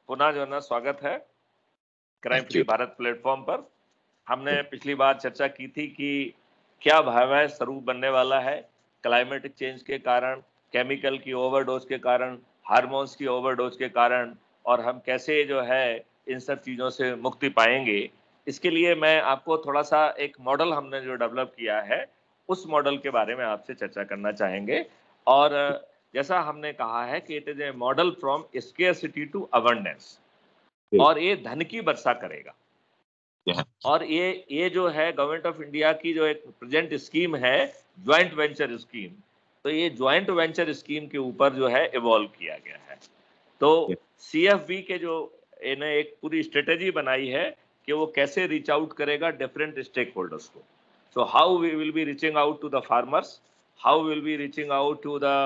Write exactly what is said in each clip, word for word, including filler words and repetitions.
पुनः जो है ना स्वागत है क्राइम फ्री भारत प्लेटफॉर्म पर। हमने पिछली बार चर्चा की थी कि क्या भयावह स्वरूप बनने वाला है क्लाइमेटिक चेंज के कारण, केमिकल की ओवरडोज के कारण, हार्मोन्स की ओवरडोज के कारण, और हम कैसे जो है इन सब चीज़ों से मुक्ति पाएंगे। इसके लिए मैं आपको थोड़ा सा एक मॉडल हमने जो डेवलप किया है उस मॉडल के बारे में आपसे चर्चा करना चाहेंगे। और जैसा हमने कहा है कि it is a model from scarcity to abundance, और ये धन की वर्षा करेगा। और ये ये जो है गवर्नमेंट ऑफ इंडिया की जो एक प्रेजेंट स्कीम है ज्वाइंट वेंचर स्कीम, तो ये ज्वाइंट वेंचर स्कीम के ऊपर जो है इवॉल्व किया गया है। तो सीएफबी के जो इन्हें एक पूरी स्ट्रेटेजी बनाई है कि वो कैसे रीच आउट करेगा डिफरेंट स्टेक होल्डर्स को। So how we will be reaching out to the farmers, how will be reaching out to the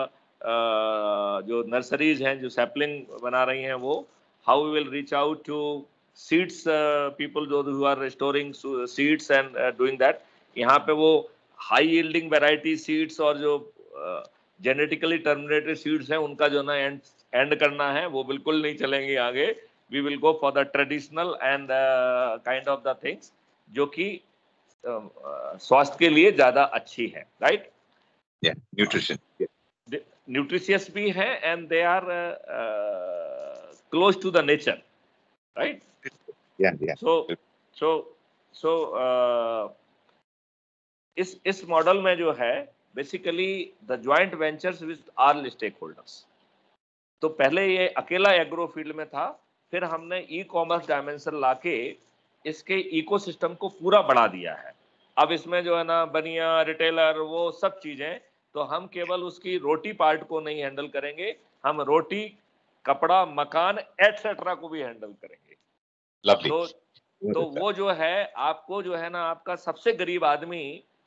जो नर्सरीज हैं जो सैपलिंग बना रही हैं वो, how we will reach out to seeds uh, people those who are storing seeds and uh, doing that। यहाँ पे वो हाई yielding variety seeds और जो जेनेटिकली टर्मिनेटेड सीड्स हैं उनका जो ना एंड एंड करना है, वो बिल्कुल नहीं चलेंगे आगे। We will go for the traditional and kind of the things जो कि स्वास्थ्य के लिए ज्यादा अच्छी है, राइट? न्यूट्रिशन न्यूट्रिशियस भी है and they are close to the nature, right? Yeah, yeah. So, so, so uh, इस इस मॉडल में जो है basically the joint ventures with all stake holders. तो पहले ये अकेला एग्रो फील्ड में था, फिर हमने ई कॉमर्स डायमेंशन लाके इसके इकोसिस्टम को पूरा बढ़ा दिया है। अब इसमें जो है ना बनिया, रिटेलर, वो सब चीजें, तो हम केवल उसकी रोटी पार्ट को नहीं हैंडल करेंगे, हम रोटी, कपड़ा, मकान एटसेट्रा को भी हैंडल करेंगे। Lovely. तो तो वो जो है आपको जो है ना आपका सबसे गरीब आदमी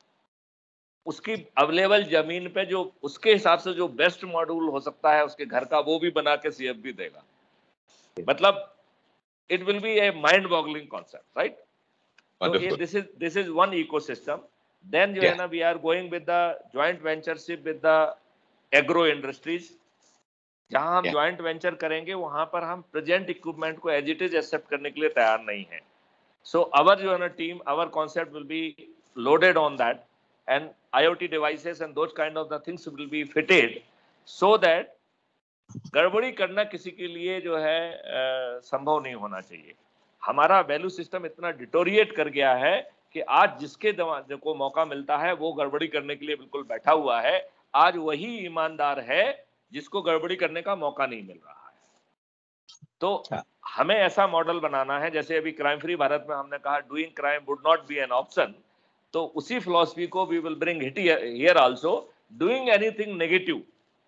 उसकी अवेलेबल जमीन पे जो उसके हिसाब से जो बेस्ट मॉड्यूल हो सकता है उसके घर का, वो भी बना के सीएफबी देगा। मतलब it will be a mind boggling concept, right? तो ये this is this is one ecosystem. Then जो है ना we are going with the joint ventureship with the agro industries. जहां हम ज्वाइंट वेंचर करेंगे वहां पर हम प्रेजेंट इक्विपमेंट को एज इट इज एक्सेप्ट करने के लिए तैयार नहीं है। सो अवर जो है ना team, our concept will be loaded on that and IoT devices and those kind of the things will be fitted so that गड़बड़ी करना किसी के लिए जो है uh, संभव नहीं होना चाहिए। हमारा वैल्यू सिस्टम इतना डिटोरिएट कर गया है कि आज जिसके को मौका मिलता है वो गड़बड़ी करने के लिए बिल्कुल बैठा हुआ है। आज वही ईमानदार है जिसको गड़बड़ी करने का मौका नहीं मिल रहा है। तो हमें ऐसा मॉडल बनाना है, जैसे अभी क्राइम फ्री भारत में हमने कहा doing crime would not be an option, तो उसी फिलॉसफी को we will bring it here also. Doing anything negative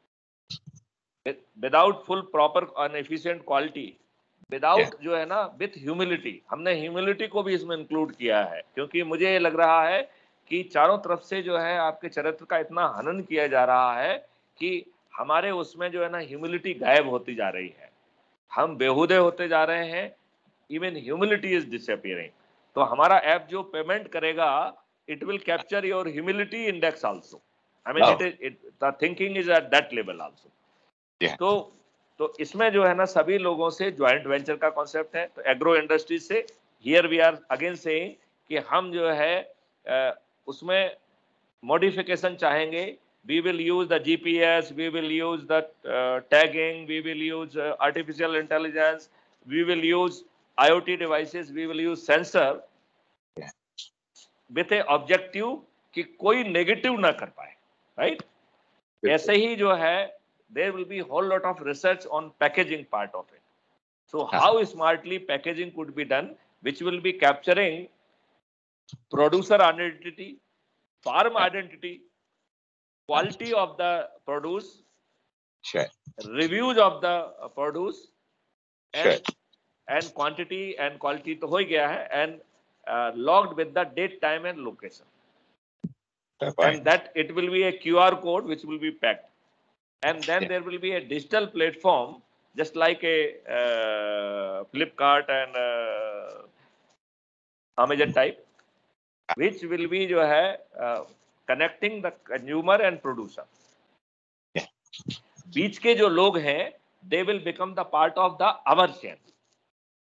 without full proper and efficient quality, without जो है ना विथ ह्यूमिलिटी। हमने ह्यूमिलिटी को भी इसमें इंक्लूड किया है, क्योंकि मुझे ये लग रहा है कि चारों तरफ से जो है आपके चरित्र का इतना हनन किया जा रहा है कि हमारे उसमें जो है ना ह्यूमिलिटी गायब होती जा रही है, हम बेहुदे होते जा रहे हैं, इवन ह्यूमिलिटी इज डिसअपीयरिंग। तो हमारा ऐप जो पेमेंट करेगा it will capture your humility index also. I mean it is the thinking is at that level also. तो तो इसमें जो है ना सभी लोगों से ज्वाइंट वेंचर का कॉन्सेप्ट है। तो एग्रो इंडस्ट्री से here we are again saying कि हम जो है आ, उसमें मॉडिफिकेशन चाहेंगे। We will use the G P S, we will use the uh, tagging, we will use uh, artificial intelligence, we will use IoT devices, we will use sensor yeah. with a objective कि कोई negative ना कर पाए, right? ऐसे ही जो है there will be whole lot of research on packaging part of it. So how smartly packaging could be done, which will be capturing producer identity, farm identity, quality of the produce, sure. reviews of the produce, and, sure. and quantity and quality तो हो ही गया है, and uh, logged with the date, time and location. And that it will be a Q R code which will be packed, and then yeah. there will be a digital platform just like a uh, Flipkart and uh, Amazon type, which will be जो है uh, connecting the consumer and producer. Yeah. बीच के जो लोग हैं they will become the part of the our chain.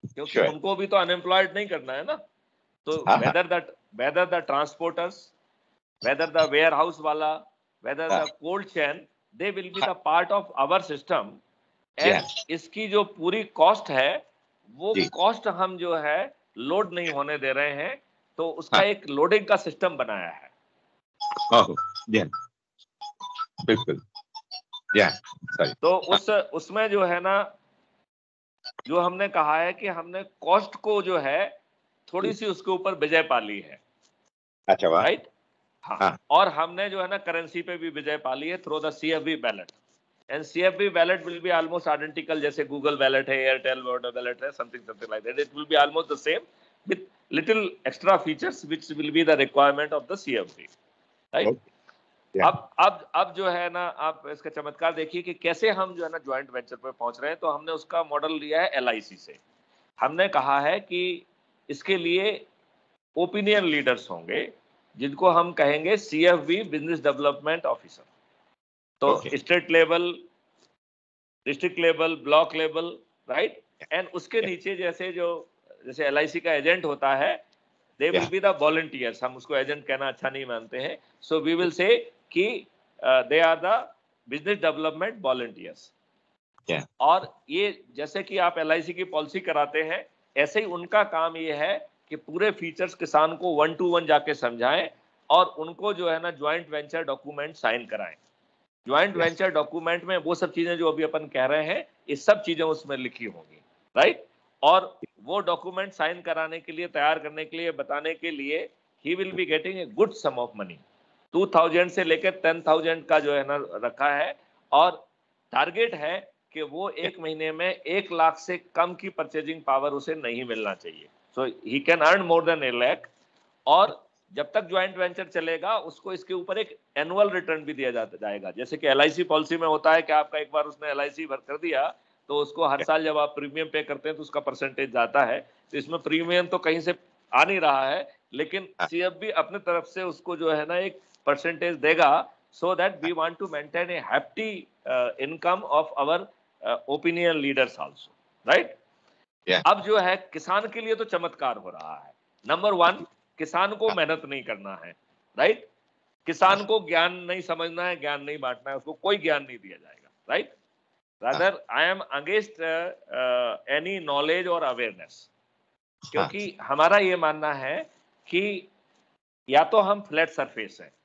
क्योंकि Sure. उनको भी तो अनएम्प्लॉयड नहीं करना है ना। तो हाँ, हाँ, whether that whether the transporters, whether the warehouse वाला, वेदर हाँ, the cold chain, they will be हाँ, the part of our system. जी हाँ, एंड इसकी जो पूरी कॉस्ट है वो जी, कॉस्ट हम जो है लोड नहीं होने दे रहे हैं, तो उसका हाँ, एक लोडिंग का सिस्टम बनाया है। ओहो, जी हाँ, बिल्कुल, जी हाँ, सॉरी, तो हाँ, उस उसमें जो है ना, जो हमने कहा है कि हमने कॉस्ट को जो है थोड़ी जी, सी उसके ऊपर विजय पा ली है, अच्छा वाह, राइट। हाँ, हाँ, और हमने जो है ना करेंसी पे भी विजय पा ली है through the CFV wallet. And CFV wallet will be almost identical, जैसे गूगल वैलेट है, एयरटेल वैलेट है, something something like that. It will be almost the same with little extra features which will be the requirement of the CFV, right. Okay, जी हाँ, अब अब अब जो है ना, आप इसका चमत्कार देखिए कि कैसे हम जो है ना ज्वाइंट वेंचर पे पहुंच रहे हैं। तो हमने उसका मॉडल लिया है एलआईसी से। हमने कहा है कि इसके लिए ओपिनियन लीडर्स होंगे, जिनको हम कहेंगे सीएफवी, बिजनेस डेवलपमेंट ऑफिसर। तो okay, state level, district level, block level, right. And उसके जी नीचे जैसे जो जैसे एलआईसी का एजेंट होता है, दे विल हाँ, बी द वॉलंटियर्स। हम उसको एजेंट कहना अच्छा नहीं मानते हैं। सो वी विल से कि they are the business development volunteers. जी हाँ, और ये जैसे कि आप एलआईसी की पॉलिसी कराते हैं, ऐसे ही उनका काम ये है कि पूरे फीचर्स किसान को वन टू वन जाके समझाएं और उनको जो है ना ज्वाइंट वेंचर डॉक्यूमेंट साइन कराएं। ज्वाइंट जी हाँ, वेंचर डॉक्यूमेंट में वो सब चीजें जो अभी अपन कह रहे हैं, ये सब चीजें उसमें लिखी होंगी, राइट। और वो डॉक्यूमेंट साइन कराने के लिए, तैयार करने के लिए, बताने के लिए he will be getting a good sum of money. Two thousand से लेकर टेन थाउजेंड का जो है ना रखा है। और टारगेट है कि वो जी एक महीने में एक लाख से कम की परचेजिंग पावर उसे नहीं मिलना चाहिए। So he can earn more than a lakh. और जब तक ज्वाइंट वेंचर चलेगा, उसको इसके ऊपर एक एनुअल रिटर्न भी दिया जाता जाएगा। जैसे कि एलआईसी पॉलिसी में होता है कि आपका एक बार उसने एलआईसी भर कर दिया, तो उसको हर हाँ, साल जब आप प्रीमियम पे करते हैं तो उसका परसेंटेज जाता है। तो इसमें प्रीमियम तो कहीं से आ नहीं रहा है, लेकिन हाँ, सीएफबी अपने तरफ से उसको जो है ना एक परसेंटेज देगा, so that we want to maintain a happy income of our opinion leaders also, right. जी हाँ, अब जो है किसान के लिए तो चमत्कार हो रहा है। नंबर वन, किसान को हाँ, मेहनत नहीं करना है, राइट। हाँ, किसान को ज्ञान नहीं समझना है, ज्ञान नहीं बांटना है, उसको कोई ज्ञान नहीं दिया जाएगा, राइट। हाँ, rather I am against any knowledge और अवेयरनेस। हाँ, क्योंकि हमारा ये मानना है कि या तो हम फ्लैट सरफेस हैं,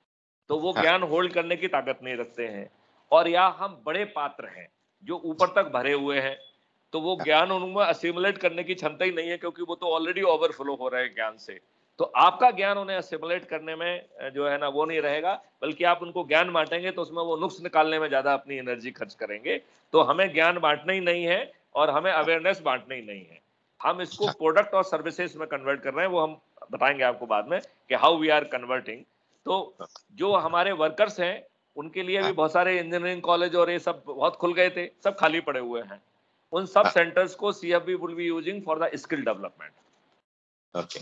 तो वो हाँ, ज्ञान होल्ड करने की ताकत नहीं रखते हैं, और या हम बड़े पात्र हैं जो ऊपर तक भरे हुए हैं, तो वो हाँ, ज्ञान उनमें असिमुलेट करने की क्षमता ही नहीं है, क्योंकि वो तो ऑलरेडी ओवरफ्लो हो रहे हैं ज्ञान से। तो आपका ज्ञान उन्हें असिमुलेट करने में अ, जो है ना वो नहीं रहेगा, बल्कि आप उनको ज्ञान बांटेंगे तो उसमें वो नुक्स निकालने में ज्यादा अपनी एनर्जी खर्च करेंगे। तो हमें ज्ञान बांटना ही नहीं है, और हमें अवेयरनेस बांटना ही नहीं है। हम इसको हाँ, प्रोडक्ट और सर्विसेज में कन्वर्ट कर रहे हैं, वो हम बताएंगे आपको बाद में कि हाउ वी आर कन्वर्टिंग। तो जो हमारे वर्कर्स हैं, उनके लिए भी हाँ, बहुत सारे इंजीनियरिंग कॉलेज और ये सब बहुत खुल गए थे, सब खाली पड़े हुए हैं। उन सब हाँ, सेंटर्स को CFB will be using for the skill development. Okay,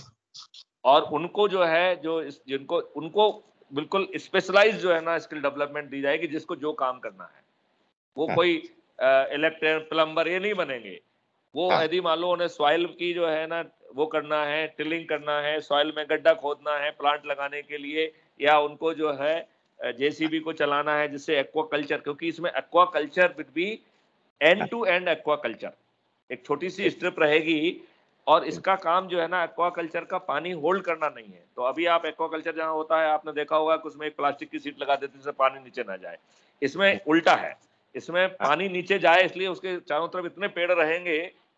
और उनको जो है, जो इस- जिनको उनको बिल्कुल स्पेशलाइज जो है ना स्किल डेवलपमेंट दी जाएगी, जिसको जो काम करना है। वो हाँ, कोई इलेक्ट्रिशियन, प्लम्बर ये नहीं बनेंगे। वो हाँ, यदि मान लो उन्हें सॉइल की जो है ना वो करना है, टिलिंग करना है, सॉइल में गड्ढा खोदना है प्लांट लगाने के लिए, या उनको जो है जेसीबी को चलाना है, जिससे एक्वाकल्चर, क्योंकि इसमें एक्वाकल्चर विद बी एंड हाँ, टू एंड एक्वाकल्चर, एक छोटी सी ओके, स्ट्रिप रहेगी। और जी, इसका काम जो है ना एक्वाकल्चर का पानी होल्ड करना नहीं है। तो अभी आप एक्वाकल्चर जहां होता है, आपने देखा होगा कि उसमें एक प्लास्टिक की सीट लगा देते हैं जिससे पानी नीचे ना जाए। इसमें उल्टा है, इसमें हाँ, पानी नीचे जाए, इसलिए उसके चारों तरफ इतने पेड़ रहेंगे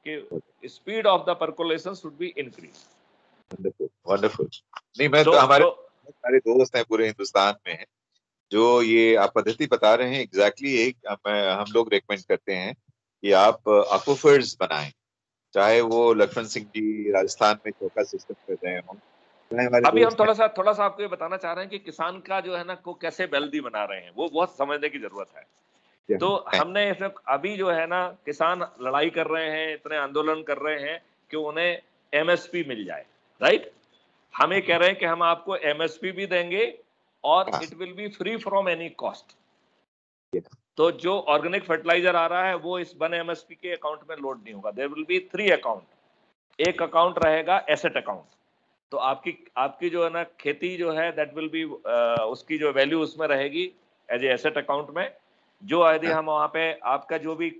कि speed of the percolation should be increase. Wonderful, wonderful. नहीं, मैं सो तो हमारे सो बहुत सारे दोस्त हैं पूरे हिंदुस्तान में हैं, जो ये आप पद्धति बता रहे हैं एग्जैक्टली एक मैं हम लोग रेकमेंड करते हैं कि आप अक्वाफर्स बनाएं, चाहे वो लक्ष्मण सिंह जी राजस्थान में चौका सिस्टम कर रहे हों, चाहे हमारे अभी हम दोस्त हैं। थोड़ा सा थोड़ा सा आपको ये बताना चाह रहे हैं कि किसान का जो है ना को कैसे वेल्दी बना रहे हैं, वो बहुत समझने की जरूरत है। तो हैं। हमने इसमें अभी जो है ना, किसान लड़ाई कर रहे हैं, इतने आंदोलन कर रहे हैं कि उन्हें एमएसपी मिल जाए, राइट। हम ये कह रहे हैं कि हम आपको एमएसपी भी देंगे, और हाँ, it will be free from any cost. ये तो जो ऑर्गेनिक फर्टिलाइजर आ रहा है, वो इस वन एमएसपी के अकाउंट में लोड नहीं होगा, there will be three account. एक अकाउंट रहेगा एसेट अकाउंट। तो आपकी आपकी जो है ना खेती जो है दैट विल बी उसकी जो वैल्यू उसमें रहेगी एज ए एसेट अकाउंट में। जो यदि हम वहाँ पे आपका जो भी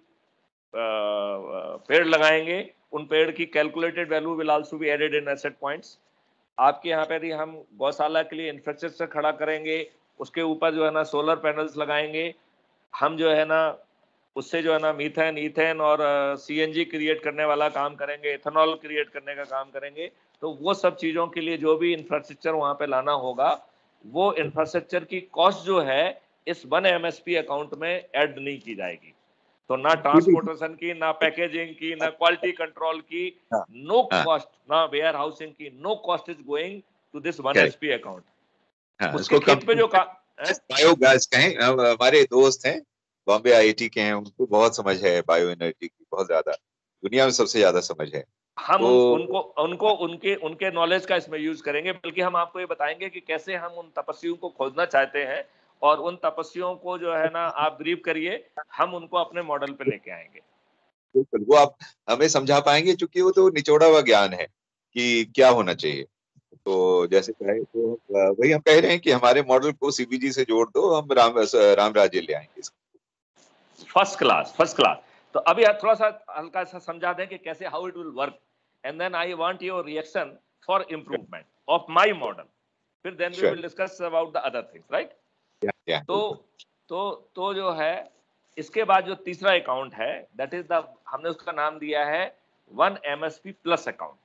पेड़ लगाएंगे उन पेड़ की calculated value will also be added in asset points. आपके यहाँ पे यदि हम गौशाला के लिए इंफ्रास्ट्रक्चर खड़ा करेंगे, उसके ऊपर जो है ना सोलर पैनल्स लगाएंगे, हम जो है ना उससे जो है ना मीथेन, ईथेन और सीएनजी क्रिएट करने वाला काम करेंगे, इथेनॉल क्रिएट करने का काम करेंगे। तो वो सब चीजों के लिए जो भी इंफ्रास्ट्रक्चर वहां पे लाना होगा, वो इंफ्रास्ट्रक्चर की कॉस्ट जो है इस वन एमएसपी अकाउंट में ऐड नहीं की जाएगी। तो ना ट्रांसपोर्टेशन की, ना पैकेजिंग की, ना क्वालिटी कंट्रोल की, हाँ, नो हाँ, कॉस्ट, ना वेयर हाउसिंग की, no cost is going to this one correct. SP account. हाँ, उसके इसको खेत पे जो का बायोगैस कहें। हम- हमारे दोस्त हैं बॉम्बे आईआईटी के हैं, उनको बहुत समझ है बायो एनर्जी की, बहुत ज्यादा, दुनिया में सबसे ज्यादा समझ है। हम उन, तो उनको उनको उनके उनके नॉलेज का इसमें यूज करेंगे, बल्कि हम आपको ये बताएंगे कि कैसे हम उन तपस्वियों को खोजना चाहते हैं, और उन तपस्वियों को जो है ना आप ब्रीफ करिए, हम उनको अपने मॉडल पे लेके आएंगे। बिल्कुल वो आप हमें समझा पाएंगे, क्योंकि वो तो निचोड़ा हुआ ज्ञान है कि क्या होना चाहिए। तो जैसे कहे तो अ, वही हम कह रहे हैं कि हमारे मॉडल को सीबीजी से जोड़ दो, हम राम राम राज्य ले आएंगे इसको। First class, first class. तो अभी आप थोड़ा सा हल्का सा समझा दें कि कैसे, how it will work, and then I want your reaction for improvement of my model. फिर then we sure. Will discuss about the other things, right. क्या क्या तो तो तो जो है इसके बाद जो तीसरा अकाउंट है दैट इज द, हमने उसका नाम दिया है one MSP plus account.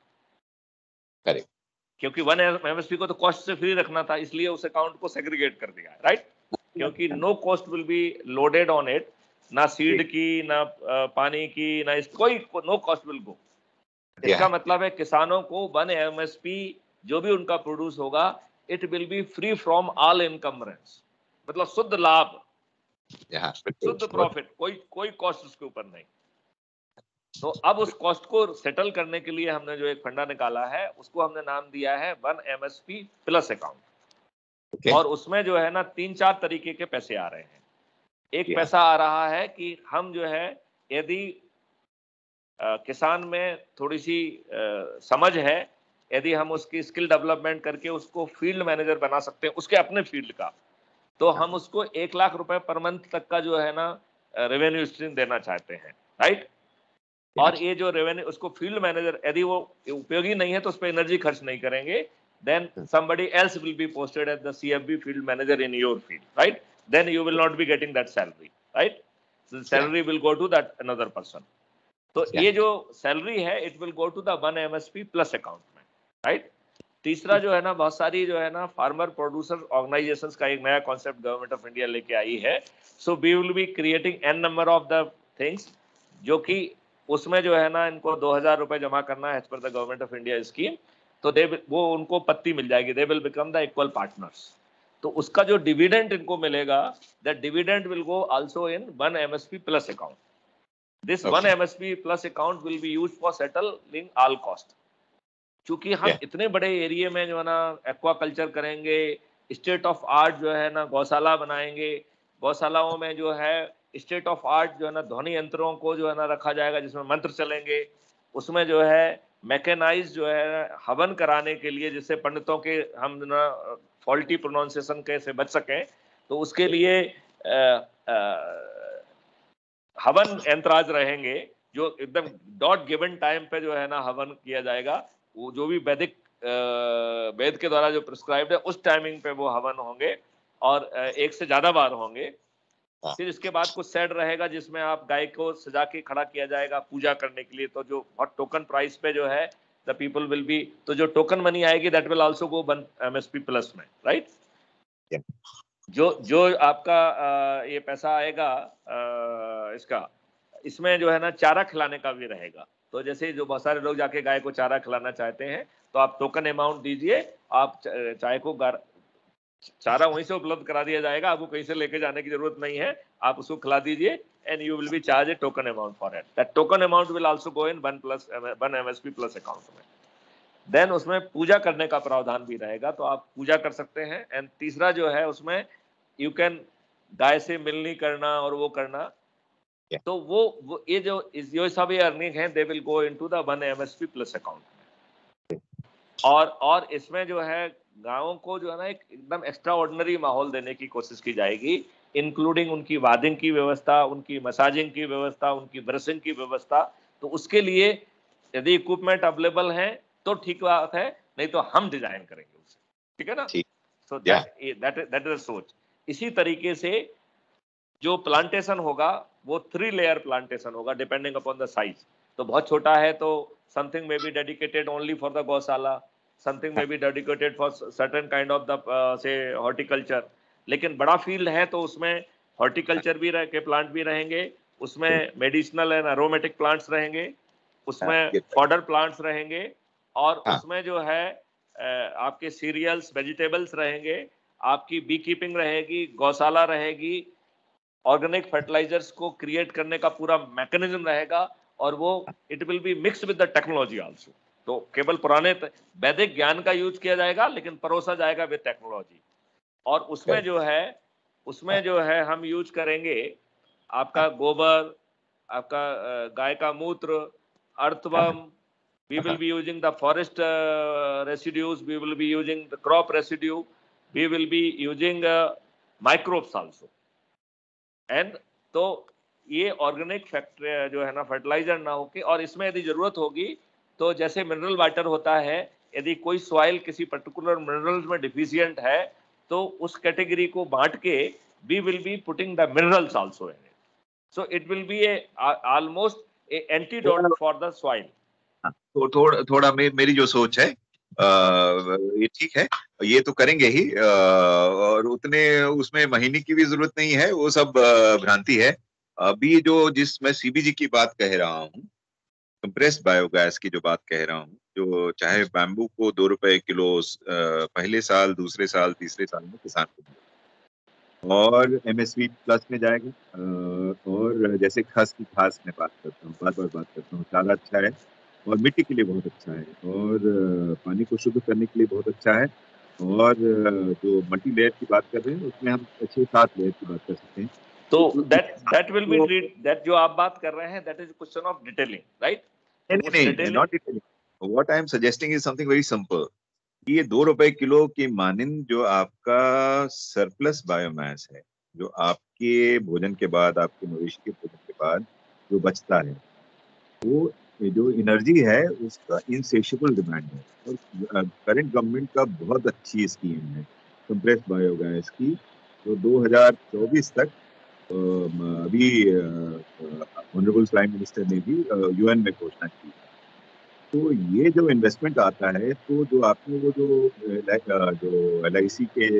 Correct. क्योंकि वन एमएसपी को तो कॉस्ट से फ्री रखना था, इसलिए उस अकाउंट को सेग्रीगेट कर दिया है, राइट। क्योंकि no cost will be loaded on it, ना सीड की, ना पानी की, ना इस कोई नो कॉस्ट विल गो। इसका मतलब है किसानों को वन एमएसपी जो भी उनका प्रोड्यूस होगा, it will be free from all encumbrance, मतलब शुद्ध लाभ, शुद्ध प्रॉफिट, कोई कोई कॉस्ट उसके ऊपर नहीं। तो अब उस कॉस्ट को सेटल करने के लिए हमने जो एक फंडा निकाला है उसको हमने नाम दिया है वन एमएसपी प्लस अकाउंट। और उसमें जो है ना तीन चार तरीके के पैसे आ रहे हैं। एक पैसा आ रहा है कि हम जो है यदि किसान में थोड़ी सी आ, समझ है, यदि हम उसकी स्किल डेवलपमेंट करके उसको फील्ड मैनेजर बना सकते हैं उसके अपने फील्ड का, तो हम उसको एक लाख रुपए पर मंथ तक का जो है ना रेवेन्यू स्ट्रीम देना चाहते हैं, राइट। और ये जो रेवेन्यू, उसको फील्ड मैनेजर, यदि वो उपयोगी नहीं है तो उस पर एनर्जी खर्च नहीं करेंगे, then somebody else will be posted as the C F B field manager in your field, right? Then you will not be getting that salary, right? So the salary will go to that another person. तो ये जो salary है it will go to the one MSP plus account में, right. तीसरा जो है ना, बहुत सारी जो है ना फार्मर प्रोड्यूसर ऑर्गेनाइजेशंस का एक नया कॉन्सेप्ट गवर्नमेंट ऑफ इंडिया लेके आई है। So we will be creating an number of the things, जो कि उसमें जो है ना इनको दो हजार रुपए जमा करना है as per the government of India scheme. तो दे वो उनको पत्ती मिल जाएगी, they will become the equal partners. तो उसका जो डिविडेंड इनको मिलेगा, that dividend will go also in one MSP plus account. This one MSP plus account will be used for settling all cost. क्योंकि हम yeah. इतने बड़े एरिया में जो है ना एक्वा कल्चर करेंगे, स्टेट ऑफ आर्ट जो है ना गौशाला बनाएंगे, गौशालाओं में जो है स्टेट ऑफ आर्ट जो है ना ध्वनि यंत्रों को जो है ना रखा जाएगा जिसमें मंत्र चलेंगे, उसमें जो है मैकेनाइज जो है हवन कराने के लिए, जिससे पंडितों के हम ना फॉल्टी प्रोनाउंसिएशन कैसे बच सकें, तो उसके लिए आ, आ, हवन यंत्राज रहेंगे जो एकदम डॉट गिवन टाइम पे जो है ना हवन किया जाएगा। वो जो भी वैदिक वेद के द्वारा जो प्रिस्क्राइब्ड है उस टाइमिंग पे वो हवन होंगे, और एक से ज्यादा बार होंगे। फिर इसके बाद कुछ सेट रहेगा जिसमें आप गाय को सजा के खड़ा किया जाएगा पूजा करने के लिए। तो जो बहुत टोकन प्राइस पे जो है द पीपल विल बी, तो जो टोकन मनी आएगी that will also go one MSP plus में, राइट। जो जो आपका आ, ये पैसा आएगा आ, इसका, इसमें जो है ना चारा खिलाने का भी रहेगा। तो जैसे जो बहुत सारे लोग जाके गाय को चारा खिलाना चाहते हैं, तो आप टोकन अमाउंट दीजिए, आप चाय को चारा वहीं से उपलब्ध करा दिया जाएगा, आपको कहीं से लेके जाने की जरूरत नहीं है, आप उसको खिला दीजिए and you will be charge a token amount for it. That token amount will also go in one plus one MSP plus account में। देन उसमें पूजा करने का प्रावधान भी रहेगा, तो आप पूजा कर सकते हैं। एंड तीसरा जो है उसमें यू कैन गाय से मिलनी करना और वो करना, Yeah. तो वो, वो ये जो जो सब ये अर्निंग है they will go into the one MSP plus account. और और इसमें जो है गांवों को जो है ना एक एकदम एक्स्ट्रा ऑर्डिनरी माहौल देने की कोशिश की जाएगी, इंक्लूडिंग उनकी वादिंग की व्यवस्था, उनकी मसाजिंग की व्यवस्था, उनकी ब्रशिंग की व्यवस्था। तो उसके लिए यदि इक्विपमेंट अवेलेबल है तो ठीक बात है, नहीं तो हम डिजाइन करेंगे उसे, ठीक है ना। So that that that is सोच। इसी तरीके से जो प्लांटेशन होगा वो थ्री लेयर प्लांटेशन होगा डिपेंडिंग अपॉन द साइज। तो बहुत छोटा है तो something may be dedicated only for the gaushala, something may be dedicated for certain kind of the say horticulture. लेकिन बड़ा फील्ड है तो उसमें हॉर्टिकल्चर भी रह के प्लांट भी रहेंगे, उसमें मेडिसिनल एंड एरोमेटिक प्लांट्स रहेंगे, उसमें फॉडर प्लांट्स रहेंगे, और उसमें जो है आपके सीरियल्स वेजिटेबल्स रहेंगे, आपकी बी कीपिंग रहेगी, गौशाला रहेगी, ऑर्गेनिक फर्टिलाइजर्स को क्रिएट करने का पूरा मैकेनिज्म रहेगा, और वो it will be mix with the technology also. तो केवल पुराने वैदिक ज्ञान का यूज किया जाएगा लेकिन परोसा जाएगा विद टेक्नोलॉजी। और उसमें जो है उसमें जो है हम यूज करेंगे आपका गोबर, आपका गाय का मूत्र, earthworm, we will be using the forest uh, residues, we will be using the crop residue, we will be using uh, microbes also। And तो ये ऑर्गेनिक फैक्ट्री जो है ना फर्टिलाइजर ना होके, और इसमें यदि जरूरत होगी तो जैसे मिनरल वाटर होता है, यदि कोई सॉइल किसी पर्टिकुलर मिनरल्स में डिफिशिएंट है तो उस कैटेगरी को बांट के we will be putting the minerals also in it. So it will be a almost a antidote for the soil. तो थोड़ा थोड़ा मे, मेरी जो सोच है आ, ये ठीक है, ये तो करेंगे ही, आ, और उतने उसमें महीने की भी जरूरत नहीं है, वो सब भ्रांति है। अभी जो जिस मैं सीबीजी की बात कह रहा हूँ, कंप्रेस्ड बायोगैस की जो बात कह रहा हूँ, जो चाहे बैम्बू को दो रुपए किलो पहले साल, दूसरे साल, तीसरे साल में किसान को, और एमएसपी प्लस में जाएगा। और जैसे खस की घास में बात करता हूँ, बार बार बात करता हूँ, ज्यादा अच्छा है और मिट्टी के लिए बहुत अच्छा है, और पानी को शुद्ध करने के लिए बहुत अच्छा है। और जो मल्टी लेयर की बात कर रहे हैं उसमें हम छह सात लेयर की बात कर सकते हैं। तो that that will be treat, that जो आप बात कर रहे हैं that is question of detailing, right? नहीं नहीं, not detailing. What I am suggesting is something very simple. ये दो रुपए किलो की मानिंद जो आपका सरप्लस बायोमास है, जो आपके भोजन के बाद, आपके मवेशी के भोजन के बाद जो बचता है, वो जो एनर्जी है उसका इनसेशेबल डिमांड है। और करंट गवर्नमेंट का बहुत अच्छी स्कीम है कंप्रेस्ड बायोगैस की, तो दो हज़ार चौबीस तक अभी ऑनरेबल प्राइम मिनिस्टर ने भी यूएन में घोषणा की। तो ये जो इन्वेस्टमेंट आता है, तो जो आपने वो जो जो एल आई सी के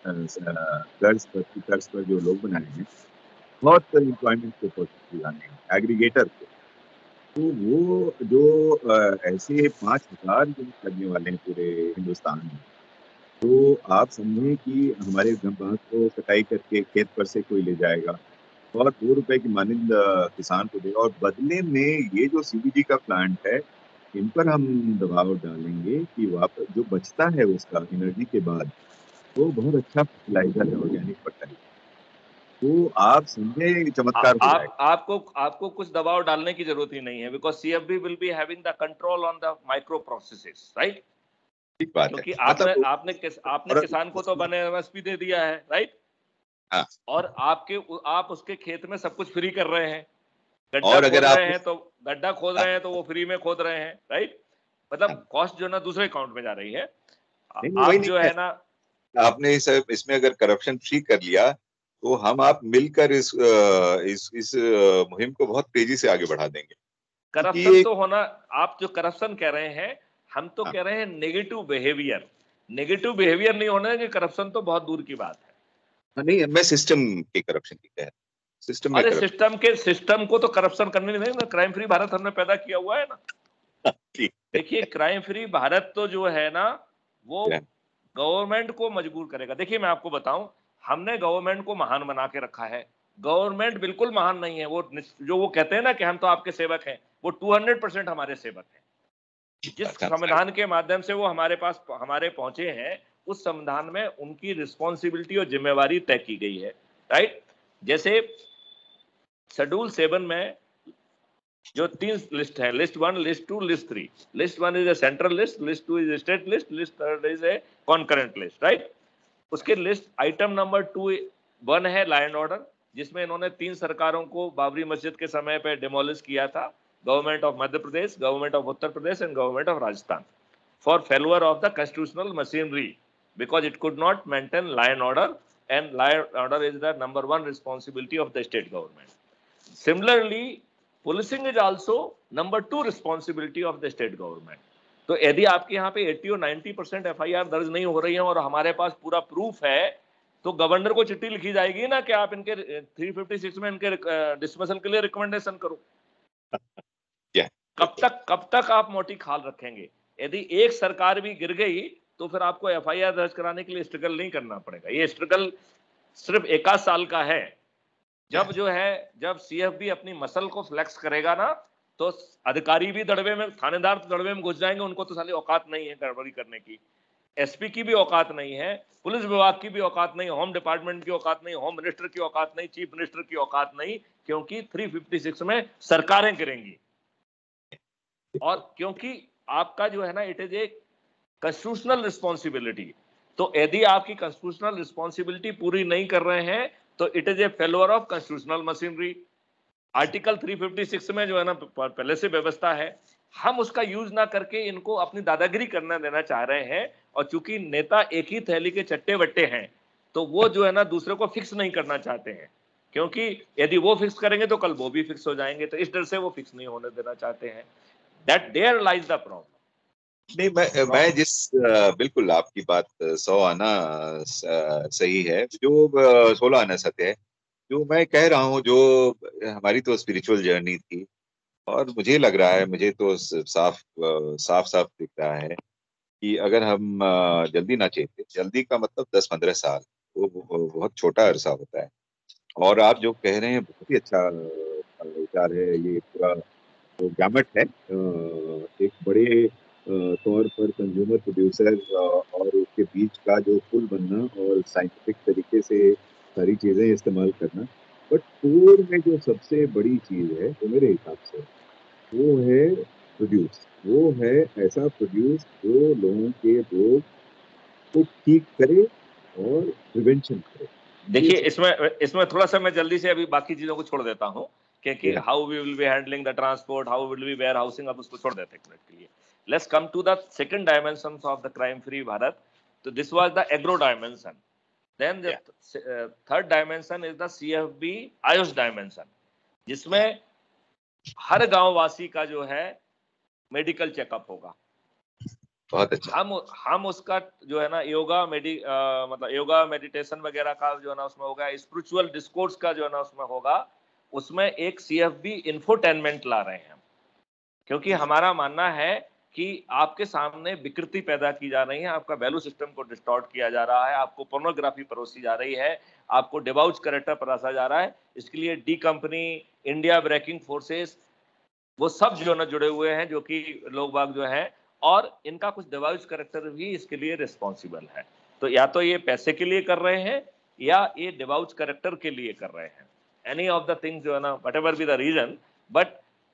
कर्ज पर कर्ज पर जो लोग बनाए हैं, बहुत एम्प्लॉयमेंट के अपॉर्चुनिटी लाने हैं एग्रीगेटर को, तो वो जो ऐसे पांच हजार यूनिट लगने वाले हैं पूरे हिंदुस्तान में, तो आप समझें कि हमारे बांस को कटाई करके खेत पर से कोई ले जाएगा और दो रुपए की मानिंद किसान को देगा, और बदले में ये जो सीबीजी का प्लांट है, इन पर हम दबाव डालेंगे कि वापस जो बचता है उसका एनर्जी के बाद, वो बहुत अच्छा फर्टिलाइजर है, ऑर्गेनिक फर्टिलाइजर। तो आप समझे चमत्कार हो जाएगा। आपको आपको कुछ दबाव डालने की जरूरत ही नहीं है, because CFB will be having the control on the micro processes, right? ठीक बात क्योंकि है। आपने मतलब आपने किस, आपने किसान को तो बने एमएसपी दे दिया है, राइट? हाँ। और आपके आप उसके खेत में सब कुछ फ्री कर रहे हैं, गड्ढा और अगर खोद आप रहे हैं तो गड्ढा खोद रहे हैं तो वो फ्री में खोद रहे हैं, राइट? मतलब कॉस्ट जो ना दूसरे अकाउंट में जा रही है। आप जो है ना, आपने इस, इसमें अगर करप्शन फ्री कर लिया तो हम आप मिलकर इस इस इस मुहिम को बहुत तेजी से आगे बढ़ा देंगे। करप्शन तो होना, आप जो करप्शन कह रहे हैं, हम तो कह रहे हैं नेगेटिव बिहेवियर। नेगेटिव बिहेवियर नहीं होना है कि करप्शन तो बहुत दूर की बात है। नहीं, मैं सिस्टम के करप्शन की कह रहा हूं। सिस्टम में अरे सिस्टम के सिस्टम को तो करप्शन करने नहीं देंगे। क्राइम फ्री भारत हमने पैदा किया हुआ है ना। देखिए क्राइम फ्री भारत तो जो है ना वो गवर्नमेंट को मजबूर करेगा। देखिए मैं आपको बताऊं, हमने गवर्नमेंट को महान बना के रखा है। गवर्नमेंट बिल्कुल महान नहीं है। वो जो वो कहते हैं ना कि हम तो आपके सेवक हैं, वो दो सौ परसेंट हमारे सेवक हैं। जिस संविधान के माध्यम से वो हमारे पास हमारे पहुंचे हैं, उस संविधान में उनकी रिस्पॉन्सिबिलिटी और जिम्मेवारी तय की गई है, राइट? जैसे शेड्यूल सेवन में जो तीन लिस्ट है, list one, list two, list three. List one is a central list, list two is state list, list third is a concurrent list, right. उसके list item number two one है law and order, जिसमें इन्होंने तीन सरकारों को बाबरी मस्जिद के समय पे डिमोलिश किया था, government of Madhya Pradesh, government of Uttar Pradesh and government of Rajasthan, for failure of the constitutional machinery, because it could not maintain law and order, and law and order is the number one responsibility of the state government. Similarly, policing is also number two responsibility of the state government. तो यदि आपके यहाँ पे अस्सी और नब्बे percent F I R दर्ज नहीं हो रही है और हमारे पास पूरा प्रूफ है, तो गवर्नर को चिट्ठी लिखी जाएगी ना कि आप इनके तीन सौ छप्पन में इनके डिसमिसल के लिए रिकमेंडेशन करो। yeah. कब तक कब तक आप मोटी खाल रखेंगे? यदि एक सरकार भी गिर गई तो फिर आपको एफ आई आर दर्ज कराने के लिए स्ट्रगल नहीं करना पड़ेगा। ये स्ट्रगल सिर्फ एक आध साल का है। जब जो है जब सी एफ बी अपनी मसल को फ्लेक्स करेगा ना, तो अधिकारी भी दड़बे में, थानेदार तो दड़बे में घुस जाएंगे, उनको तो साली औकात नहीं है गड़बड़ी करने की। एस पी की भी औकात नहीं है, पुलिस विभाग की भी औकात नहीं, होम डिपार्टमेंट की औकात नहीं, होम मिनिस्टर की औकात नहीं, चीफ मिनिस्टर की औकात नहीं, क्योंकि तीन सौ छप्पन में सरकारें गिरेंगी। और क्योंकि आपका जो है ना, it is a constitutional responsibility. तो यदि आपकी कॉन्स्टिट्यूशनल रिस्पॉन्सिबिलिटी पूरी नहीं कर रहे हैं तो it is a failure of constitutional machinery. Article तीन सौ छप्पन में जो है ना पहले से व्यवस्था है, हम उसका यूज ना करके इनको अपनी दादागिरी करना देना चाह रहे हैं। और चूंकि नेता एक ही थैली के चट्टे बट्टे हैं, तो वो जो है ना दूसरे को फिक्स नहीं करना चाहते हैं, क्योंकि यदि वो फिक्स करेंगे तो कल वो भी फिक्स हो जाएंगे। तो इस डर से वो फिक्स नहीं होने देना चाहते हैं। That there lies the problem. नहीं, मैं मैं जिस बिल्कुल आपकी बात सौ आना सही है, जो सोलह आना सत्य है। जो मैं कह रहा हूँ, जो हमारी तो स्पिरिचुअल जर्नी थी, और मुझे लग रहा है, मुझे तो साफ साफ साफ दिख रहा है कि अगर हम जल्दी ना चेते, जल्दी का मतलब दस पंद्रह साल, वो बहुत छोटा अरसा होता है। और आप जो कह रहे हैं बहुत ही अच्छा विचार है। ये पूरा तो गैमेट है, एक बड़े तौर पर कंज्यूमर प्रोड्यूसर और उसके बीच का जो पुल बनना और साइंटिफिक तरीके से सारी चीजें इस्तेमाल करना। बट कोर में जो सबसे बड़ी चीज है, तो मेरे हिसाब से वो है प्रोड्यूस। वो है ऐसा प्रोड्यूस जो लोगों के रोग को ठीक करे और प्रिवेंशन करे। देखिए, इसमें इसमें थोड़ा सा मैं जल्दी से अभी बाकी चीजों को छोड़ देता हूँ, क्योंकि how we will be handling the transport, how will be warehousing, अब उसको छोड़ देते हैं के लिए। Let's come to the second dimension of the crime free Bharat. तो this was the agro dimension. Then the third dimension is the C F B Ayush dimension, जिसमें हर गांव वासी का जो है मेडिकल चेकअप होगा। बहुत अच्छा। हम हम उसका जो है ना योगा मेडि आ, मतलब योगा मेडिटेशन वगैरह का जो है ना उसमें होगा, स्पिरिचुअल डिस्कोर्स का जो है ना उसमें होगा। उसमें एक सी एफ बी इंफोटेनमेंट ला रहे हैं, क्योंकि हमारा मानना है कि आपके सामने विकृति पैदा की जा रही है, आपका वैल्यू सिस्टम को डिस्टॉर्ट किया जा रहा है, आपको पोर्नोग्राफी परोसी जा रही है, आपको डिवाउच कैरेक्टर परोसा जा रहा है। इसके लिए D company, India breaking forces, वो सब जो है ना जुड़े हुए हैं, जो कि लोग बाग जो है, और इनका कुछ डिवाइस कैरेक्टर भी इसके लिए रिस्पॉन्सिबल है। तो या तो ये पैसे के लिए कर रहे हैं या ये डिवाउस कैरेक्टर के लिए कर रहे हैं, एनी ऑफ द थिंग्स जो है ना, whatever be the reason. But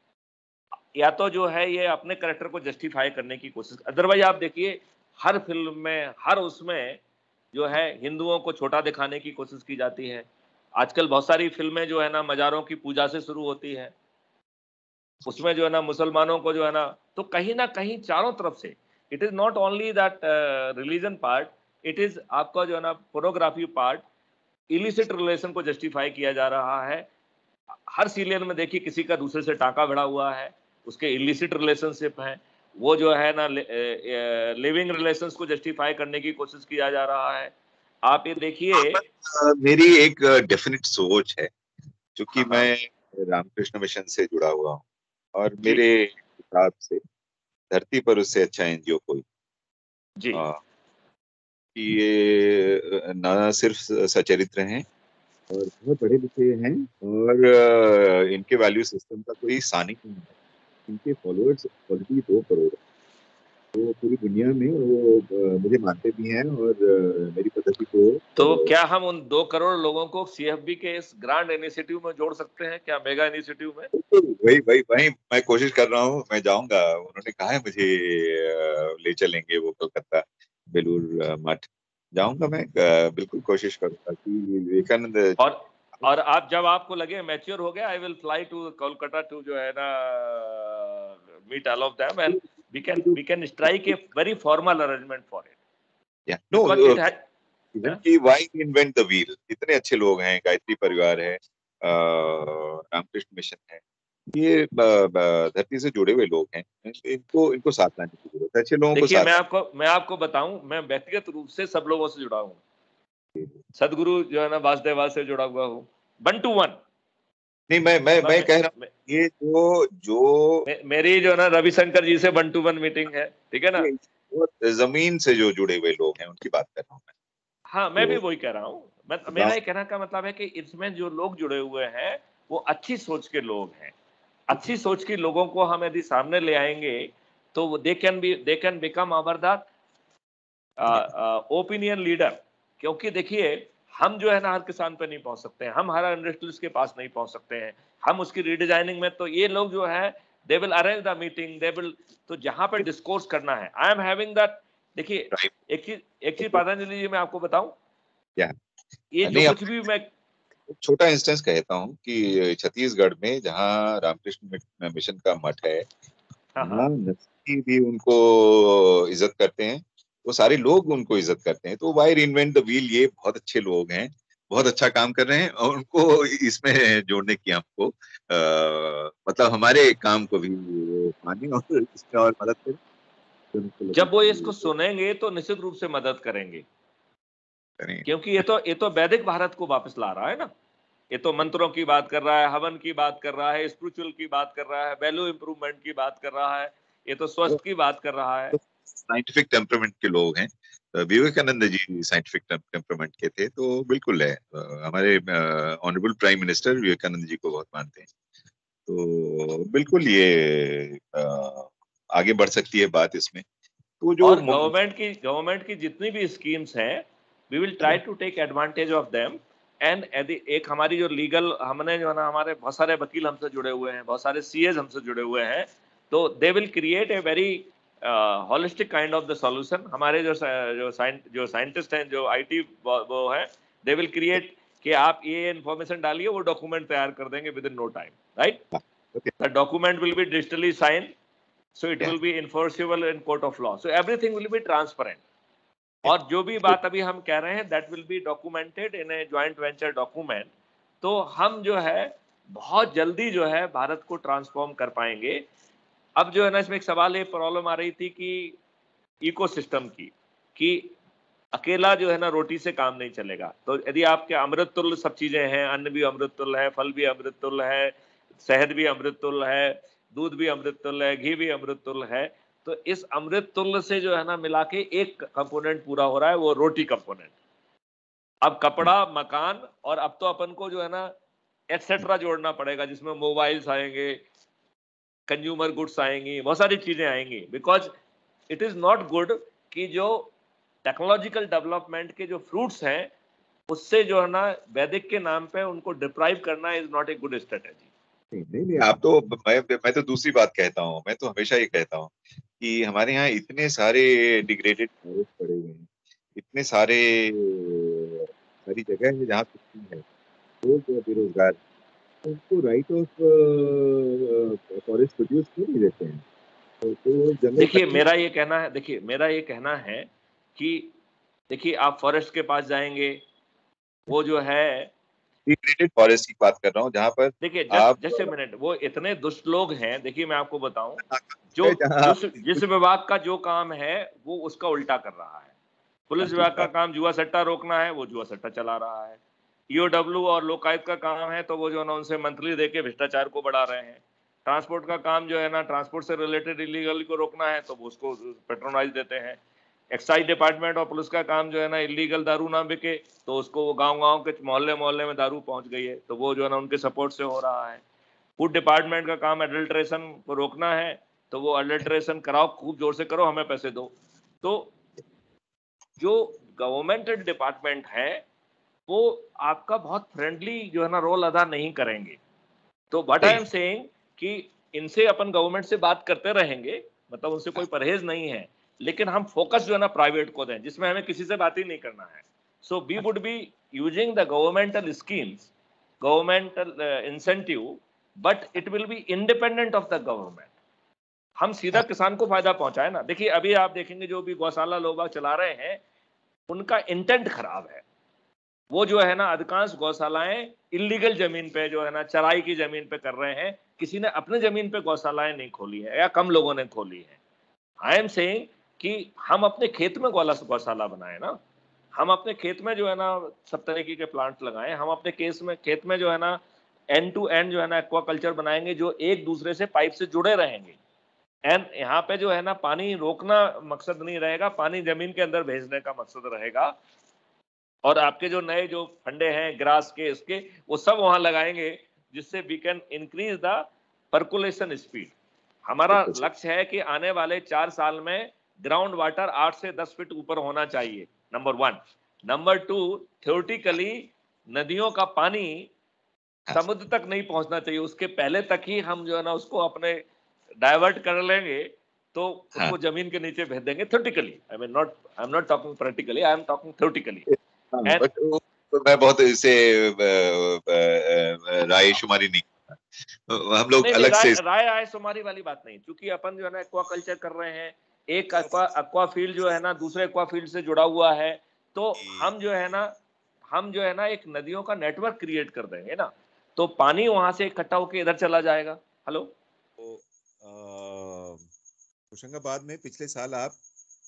या तो जो है ये अपने कैरेक्टर को जस्टिफाई करने की कोशिश। अदरवाइज आप देखिए, हर फिल्म में, हर उसमें जो है हिंदुओं को छोटा दिखाने की कोशिश की जाती है। आजकल बहुत सारी फिल्में जो है ना मजारों की पूजा से शुरू होती है, उसमें जो है ना मुसलमानों को जो है ना, तो कहीं ना कहीं चारों तरफ से, it is not only that religion part, it is आपका जो है ना फोटोग्राफी पार्ट, इलिसिट रिलेशन को जस्टिफाई किया जा रहा है। हर सीरियल में देखिए किसी का दूसरे से टाका भिड़ा हुआ है, उसके इलिसिट रिलेशनशिप है, वो जो है ना लिविंग रिलेशंस को जस्टिफाई करने की कोशिश किया जा रहा है। आप ये देखिए, मेरी एक डेफिनेट सोच है, क्योंकि हाँ, मैं रामकृष्ण मिशन से जुड़ा हुआ हूँ, और मेरे हिसाब से धरती पर उससे अच्छा एनजीओ कोई जी, आ, ये न सिर्फ सचरित्र हैं और बहुत बड़े लिखे हैं, और इनके वैल्यू सिस्टम का कोई सानी नहीं है। इनके फॉलोअर्स ऑलरेडी दो करोड़ है। वो पूरी दुनिया में वो अ, मुझे मानते भी हैं और अ, मेरी पद्धति को तो अ, क्या हम उन दो करोड़ लोगों को सीएफबी के इस ग्रांड इनिशिएटिव में जोड़ सकते हैं क्या, मेगा इनिशिएटिव में? बिल्कुल, वही वही वही मैं कोशिश कर रहा हूँ, मैं जाऊँगा। उन्होंने कहा है मुझे अ, ले चलेंगे वो कलकत्ता बेलूर अ, मठ। जाऊँगा मैं, अ, बिल्कुल कोशिश करूँगा कि विवेकानंद और और आप जब आपको लगे मैच्योर हो गया, I will fly to Kolkata to जो है ना meet all of them and we can we can strike a very formal arrangement for it या know because it has even कि व्हाई इन्वेंट द व्हील, इतने अच्छे लोग हैं, गायत्री परिवार है, अ, रामकृष्ण मिशन है, ये ब- ब- धरती से जुड़े हुए लोग हैं। इनको इनको साथ लाने की जरूरत है, अच्छे लोगों को देखिए, साथ मैं लाने आपको मैं आपको बताऊं, मैं व्यक्तिगत रूप से सब लोगों से जुड़ा हूं। की। सदगुरु जो है ना वासुदेवा से जुड़ा हुआ हूं, वन टू वन। नहीं, मैं मैं मैं, मैं मैं, कह रहा मैं, हूँ ये जो जो मैं मेरी जो है ना रविशंकर जी से वन टू वन मीटिंग है, ठीक है ना? ये वो जमीन से जो जुड़े हुए लोग हैं उनकी बात कर रहा हूँ मैं। हाँ, मैं भी जो वही कह रहा हूँ। मैं मेरा गाँव ये कहने का मतलब है कि इसमें जो लोग जुड़े हुए हैं, वो अच्छी सोच के लोग हैं। अच्छी सोच के लोगों को हम यदि सामने ले आएँगे, तो वो they can be they can become our the opinion leader. क्योंकि देखिए, हम जो है ना हर किसान पे नहीं पहुंच सकते हैं, हम हर इंडस्ट्रियलिस्ट के पास नहीं पहुंच सकते हैं, हम उसकी रीडिजाइनिंग में, तो ये लोग जो है they will arrange the meeting, they will, तो जहां पे डिस्कोर्स करना है, आई एम हैविंग दैट। देखिए, राइट, एक चीज एक चीज पतंजलि जी मैं आपको बताऊं, क्या ये जो नहीं, अब कुछ भी मैं, एक छोटा इंस्टेंस कहता हूँ कि छत्तीसगढ़ में जहाँ रामकृष्ण मि- मिशन का मठ है, हाँ वहाँ हाँ, नक्सली भी उनको इज्जत करते हैं, वो सारे लोग उनको इज्जत करते हैं। तो वाई रीइन्वेंट द व्हील, ये बहुत अच्छे लोग हैं, बहुत अच्छा काम कर रहे हैं, और उनको इसमें जोड़ने की हमको आ, मतलब हमारे काम को भी वो माने और इसमें और मदद करें, तो उनको लगे जब वो कि इसको सुनेंगे तो निश्चित रूप से मदद करेंगे। करें। क्योंकि ये तो ये तो वैदिक भारत को वापस ला रहा है ना। ये तो मंत्रों की बात कर रहा है, हवन की बात कर रहा है, स्पिरिचुअल की बात कर रहा है, वैल्यू इंप्रूवमेंट की बात कर रहा है, ये तो वो स्वस्थ की बात कर रहा है। साइंटिफिक टेम्परामेंट के लोग हैं। अ, विवेकानंद जी साइंटिफिक टेम्परामेंट के थे, तो बिल्कुल है। अ, हमारे honourable prime minister Vivekananda ji को बहुत मानते हैं। तो बिल्कुल ये अ, आगे बढ़ सकती है बात इसमें। तो जो और मु- गवर्नमेंट की गवर्नमेंट की जितनी भी स्कीम्स हैं, we will try to take advantage of them. And यदि एक हमारी जो लीगल, हमने जो है ना, हमारे बहुत सारे वकील हमसे जुड़े हुए हैं, बहुत सारे सीएज हमसे जुड़े हुए हैं, तो they will create a very holistic kind of the solution. हमारे जो जो साइंट जो साइंटिस्ट हैं, जो आईटी वो वो हैं, दे विल क्रिएट कि आप ये इन्फॉर्मेशन डालिए, वो डॉक्यूमेंट तैयार कर देंगे within no time, right? Okay, the document will be digitally sign, so it या, will be enforceable in court of law, so everything will be transparent। या, और जो भी बात अभी हम कह रहे हैं, that will be documented in a joint venture document। तो हम जो है बहुत जल्दी जो है भारत को ट्रांसफॉर्म कर पाएंगे। अब जो है ना, इसमें एक सवाल, एक प्रॉब्लम आ रही थी कि इकोसिस्टम की, कि अकेला जो है ना रोटी से काम नहीं चलेगा। तो यदि आपके अमृत तुल्य सब चीजें हैं, अन्न भी अमृत तुल्य है, फल भी अमृत तुल्य है, शहद भी अमृत तुल्य है, दूध भी अमृत तुल्य है, घी भी अमृत तुल्य है, तो इस अमृत तुल्य से जो है ना मिला के एक कंपोनेंट पूरा हो रहा है, वो रोटी कंपोनेंट। अब कपड़ा, मकान, और अब तो अपन को जो है ना एक्सेट्रा जोड़ना पड़ेगा, जिसमें मोबाइल्स आएंगे, कंज्यूमर गुड्स आएंगी, बहुत सारी चीजें आएंगी। Because it is not good कि जो टेक्नोलॉजिकल डेवलपमेंट के जो फ्रूट्स हैं, उससे जो है ना वैदिक के नाम पे उनको डिप्राइव करना is not a good strategy. नहीं नहीं नहीं, आप तो, मैं मैं तो दूसरी बात कहता हूँ। मैं तो हमेशा ये कहता हूँ कि हमारे यहाँ इतने सारे डिग्रेडेड फॉरेस्ट पड़े हुए हैं, इतने सारे सारी जगह है जहाँ कुछ नहीं है, लोग बेरोजगार हैं, तो उनको राइट ऑफ फॉरेस्ट प्रोड्यूस क्यों नहीं देते हैं? तो, तो जंगल देखिए, कटने मेरा ये कहना है देखिए मेरा ये कहना है कि देखिए, आप फॉरेस्ट के पास जाएंगे, वो जो है, डिग्रेडेड फॉरेस्ट की बात कर रहा हूँ, जहाँ पर देखिए, जस्ट आप जस्ट ए मिनट, वो इतने दुष्ट लोग हैं। देखिए, मैं आपको बताऊं, जो है जहाँ आप जिस जिस विभाग का जो काम है, वो उसका उल्टा कर रहा है। पुलिस ठीक विभाग का बात। काम जुआ सट्टा रोकना है, वो जुआ सट्टा चला रहा है। ईओडब्ल्यू और लोकायुक्त का काम है, तो वो जो है ना उनसे मंथली देके भ्रष्टाचार को बढ़ा रहे हैं। ट्रांसपोर्ट का काम जो है ना, ट्रांसपोर्ट से रिलेटेड इलीगल को रोकना है, तो वो उसको पेट्रोनाइज देते हैं। एक्साइज डिपार्टमेंट और पुलिस का काम जो है ना, इलीगल दारू ना बिके, तो उसको वो गांव गांव के मोहल्ले मोहल्ले में दारू पहुंच गई है, तो वो जो है ना उनके सपोर्ट से हो रहा है। फूड डिपार्टमेंट का काम एडल्ट्रेशन को रोकना है, तो वो अडल्ट्रेशन कराओ, खूब जोर से करो, हमें पैसे दो। तो जो गवर्नमेंटल डिपार्टमेंट है वो आपका बहुत फ्रेंडली जो है ना रोल अदा नहीं करेंगे। तो व्हाट आई एम सेइंग कि इनसे अपन गवर्नमेंट से बात करते रहेंगे, मतलब उनसे कोई परहेज नहीं है, लेकिन हम फोकस जो है ना प्राइवेट को दें, जिसमें हमें किसी से बात ही नहीं करना है। So we would be using the governmental schemes, governmental incentive, but it will be independent of the government. हम सीधा किसान को फायदा पहुंचाए ना। देखिए अभी आप देखेंगे जो भी गौशाला लोग बाग चला रहे हैं, उनका इंटेंट खराब है। वो जो है ना अधिकांश गौशालाएं इलीगल जमीन पे जो है ना चराई की जमीन पे कर रहे हैं। किसी ने अपने जमीन पे गौशालाएं नहीं खोली है या कम लोगों ने खोली है। आई एम सेइंग कि हम अपने खेत में गौशाला बनाए ना, हम अपने खेत में जो है ना सब तरीके के प्लांट लगाएं, हम अपने केस में खेत में जो है ना एंड टू एंड जो है ना एक्वाकल्चर बनाएंगे, जो एक दूसरे से पाइप से जुड़े रहेंगे। एंड यहाँ पे जो है ना पानी रोकना मकसद नहीं रहेगा, पानी जमीन के अंदर भेजने का मकसद रहेगा। और आपके जो नए जो फंडे हैं ग्रास के, इसके वो सब वहां लगाएंगे, जिससे we can increase the percolation speed. हमारा लक्ष्य है कि आने वाले चार साल में ग्राउंड वाटर आठ से दस फीट ऊपर होना चाहिए, number one. Number two, theoretically नदियों का पानी समुद्र तक नहीं पहुंचना चाहिए, उसके पहले तक ही हम जो है ना उसको अपने डाइवर्ट कर लेंगे, तो उसको जमीन के नीचे भेज देंगे theoretically. I mean not, I am not talking practically, I am talking theoretically. But तो मैं बहुत इसे राय शुमारी नहीं, हम लोग नहीं नहीं अलग राय से राय आय शुमारी वाली बात नहीं, क्योंकि अपन जो है ना एक्वा कल्चर कर रहे हैं, एक एक्वा एक्वा फील्ड जो है ना दूसरे एक्वा फील्ड से जुड़ा हुआ है, तो हम जो है ना हम जो है ना एक नदियों का नेटवर्क क्रिएट कर देंगे ना, तो पानी वहां से इकट्ठा होकर इधर चला जाएगा। हेलो, तो होशंगाबाद में पिछले साल आप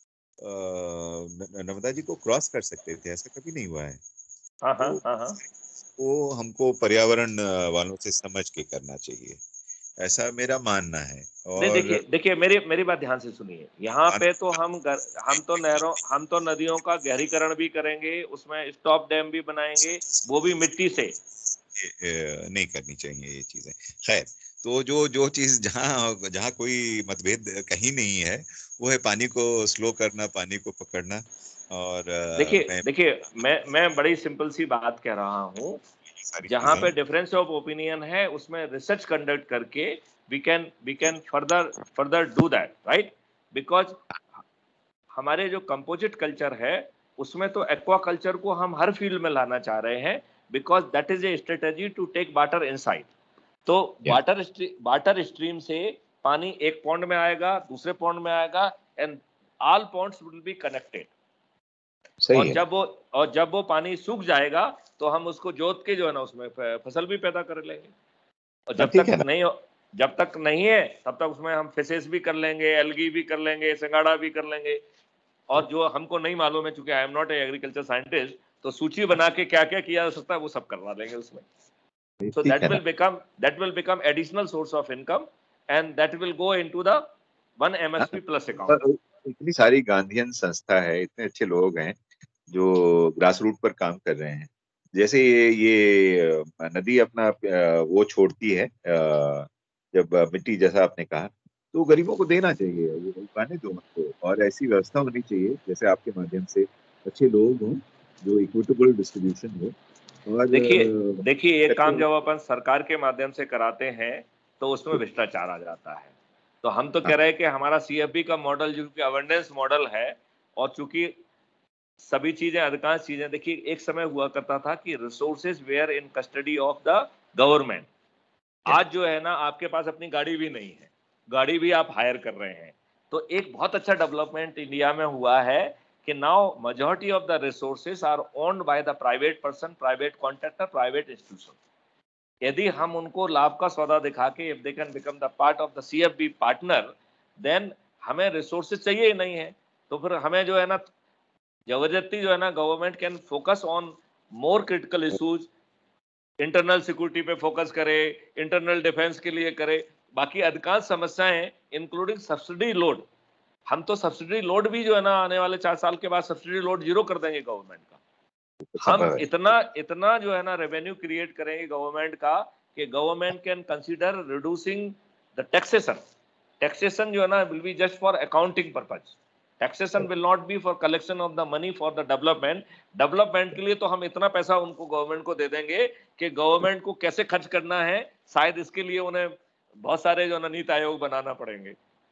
नर्मदा जी को क्रॉस कर सकते थे, ऐसा कभी नहीं हुआ है। हाँ हाँ तो हाँ हाँ, वो हमको पर्यावरण वालों से समझ के करना चाहिए, ऐसा मेरा मानना है। नहीं और देखिए देखिए मेरी मेरी बात ध्यान से सुनिए। यहाँ पे तो हम गर, हम तो नहरों हम तो नदियों का गहरीकरण भी करेंगे, उसमें स्टॉप डैम भी बनाएंगे, वो भी मिट्टी से। नहीं करनी चाहिए ये चीजें। खैर, तो जो जो चीज जहाँ जहाँ कोई मतभेद कहीं नहीं है, वो है पानी को स्लो करना, पानी को पकड़ना। और देखिए मैं देखिए मैं मैं बड़ी सिंपल सी बात कह रहा हूँ, सारी जहाँ चीजें पे डिफरेंस ऑफ ओपिनियन है उसमें रिसर्च कंडक्ट करके we can we can further further do that, right. Because हमारे जो कंपोजिट कल्चर है उसमें तो एक्वा कल्चर को हम हर फील्ड में लाना चाह रहे हैं, because that is a strategy to take water inside. तो वाटर वाटर स्ट्रीम से पानी एक पॉन्ड में आएगा, दूसरे पॉन्ड में आएगा, and all ponds will be connected. सही और है। जब वो और जब वो पानी सूख जाएगा तो हम उसको जोत के जो है ना उसमें फसल भी पैदा कर लेंगे। और जब ठीक तक है ना। नहीं हो जब तक नहीं है तब तक उसमें हम फिशेस भी कर लेंगे, एल्गी भी कर लेंगे, सिंगाड़ा भी कर लेंगे। और जो हमको नहीं मालूम है, चूंकि I am not a agriculture scientist, तो सूची बना के क्या क्या किया जा सकता है वो सब करवा देंगे उसमें। So ठीक that है ना। will become that will become additional source of income, and that will go into the one M S P plus account. पर इतनी सारी गांधीयन संस्था है, इतने अच्छे लोग हैं जो ग्रास रूट पर काम कर रहे हैं। जैसे ये ये नदी अपना वो छोड़ती है, जब मिट्टी, जैसा आपने कहा, तो गरीबों को देना चाहिए, वो उगाने दो उनको। और ऐसी व्यवस्था होनी चाहिए जैसे आपके माध्यम से अच्छे लोग हों, जो इक्विटेबल डिस्ट्रीब्यूशन हो। और देखिए देखिए एक काम जब अपन सरकार के माध्यम से कराते हैं तो उसमें भ्रष्टाचार आ जाता है। तो हम तो कह रहे हैं कि हमारा सीएफबी का मॉडल जो कि अवेंडेंस मॉडल है, और चूंकि सभी चीजें अधिकांश चीजें, देखिए एक समय हुआ करता था कि resources were in custody of the government. आज जो है ना आपके पास अपनी गाड़ी भी नहीं है, गाड़ी भी आप हायर कर रहे हैं। तो एक बहुत अच्छा डेवलपमेंट इंडिया में हुआ है कि now majority of the resources are owned by the private person, private contractor, private institution. यदि हम उनको लाभ का सौदा दिखा के if they can become the part of the CFB partner, then हमें रिसोर्सेज चाहिए ही नहीं है। तो फिर हमें जो है ना जबरदस्ती जो है ना government can focus on more critical issues, internal security पे फोकस करे, इंटरनल डिफेंस के लिए करे। बाकी अधिकांश समस्याएं इंक्लूडिंग सब्सिडी लोड, हम तो सब्सिडी लोड भी जो है ना आने वाले चार साल के बाद सब्सिडी लोड जीरो कर देंगे गवर्नमेंट का। हम संभव है। इतना इतना जो है ना रेवेन्यू क्रिएट करेंगे गवर्नमेंट का कि government can consider reducing the taxation. Taxation जो है ना will be just for accounting purpose, taxation will not be for collection of the money for the development. Development के लिए तो हम इतना पैसा उनको गवर्नमेंट को दे देंगे कि गवर्नमेंट को कैसे खर्च करना है, शायद इसके लिए उन्हें बहुत सारे जो ना नीति आयोग बनाना पड़ेंगे।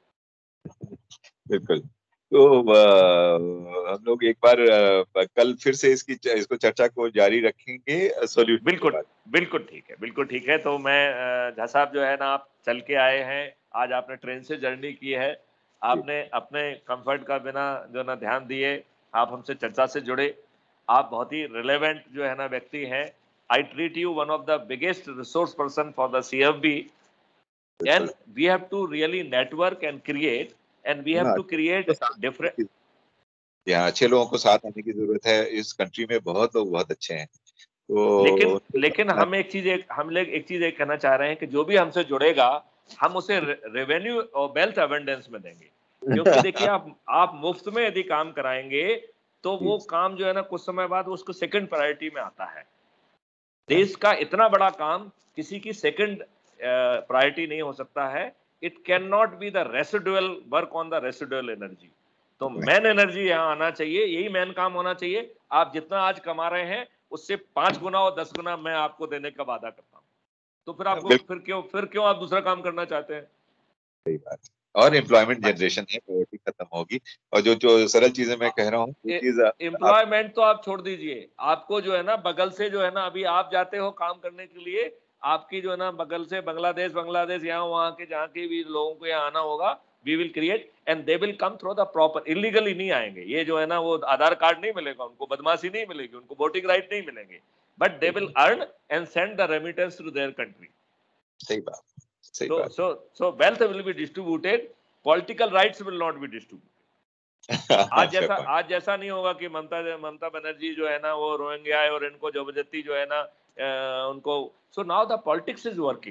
बिल्कुल। तो हम लोग एक बार कल फिर से इसकी इसको चर्चा को जारी रखेंगे सॉल्यूशन के बिल्कुल बाद। बिल्कुल ठीक है, बिल्कुल ठीक है। तो मैं झा साहब जो है ना, आप चल के आए हैं, आज आपने ट्रेन से जर्नी की है, आपने अपने कंफर्ट का बिना जो ना ध्यान दिए आप हमसे चर्चा से जुड़े, आप बहुत ही रिलेवेंट जो है ना व्यक्ति हैं। I treat you one of the biggest resource person for the C F B, and we have to really network and create, and we have to create different. यहाँ अच्छे लोगों को साथ आने की जरूरत है। इस कंट्री में बहुत लोग बहुत अच्छे हैं। तो लेकिन लेकिन हम एक चीज एक हम लोग एक चीज एक कहना चाह रहे हैं कि जो भी हमसे जुड़ेगा हम उसे रेवेन्यू और वेल्थ अबंडेंस में देंगे, क्योंकि देखिए आप आप मुफ्त में यदि काम कराएंगे तो वो काम जो है ना कुछ समय बाद उसको सेकंड प्रायोरिटी में आता है। देश का इतना बड़ा काम किसी की सेकंड प्रायोरिटी नहीं हो सकता है। It cannot be the residual work on the residual energy. तो मैन एनर्जी यहाँ आना चाहिए, यही मैन काम होना चाहिए। आप जितना आज कमा रहे हैं उससे पांच गुना और दस गुना मैं आपको देने का वादा करता हूँ। तो फिर आपको फिर क्यों फिर क्यों आप दूसरा काम करना चाहते हैं? सही बात। और एम्प्लॉयमेंट जनरेशन है, पॉवर्टी खत्म होगी। और जो जो सरल चीजें मैं कह रहा हूँ, एम्प्लॉयमेंट तो आप छोड़ दीजिए, आपको जो है ना बगल से जो है ना, अभी आप जाते हो काम करने के लिए, आपकी जो है ना बगल से बांग्लादेश बांग्लादेश यहाँ वहाँ के जहाँ के भी लोगों को यहाँ आना होगा। We will create and they will come through the proper, illegally नहीं आएंगे। ये जो है ना वो आधार कार्ड नहीं मिलेगा उनको, बदमाशी नहीं मिलेगी उनको, वोटिंग राइट नहीं मिलेंगे, but they will earn and send the remittance to their country. सही बात, सही so बात। so so wealth will be distributed, political rights will not be distributed। आज जैसा आज जैसा नहीं होगा कि ममता ममता बनर्जी जो है ना वो रोहिंग्या है और इनको जबरदस्ती जो है ना आ, उनको। So now the politics is working.